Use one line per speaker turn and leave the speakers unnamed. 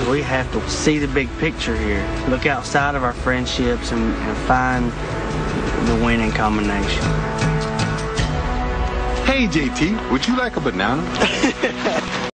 We have to see the big picture here. Look outside of our friendships and find the winning combination.
Hey, JT, would you like a banana?